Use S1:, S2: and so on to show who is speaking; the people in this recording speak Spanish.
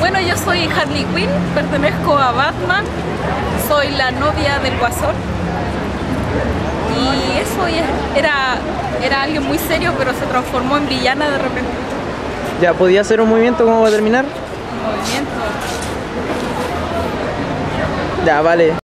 S1: Bueno, yo soy Harley Quinn, pertenezco a Batman, soy la novia del Guasón. Y eso era alguien muy serio, pero se transformó en villana de repente.
S2: Ya, ¿podía hacer un movimiento como para terminar?
S1: Movimiento.
S2: Ya, vale.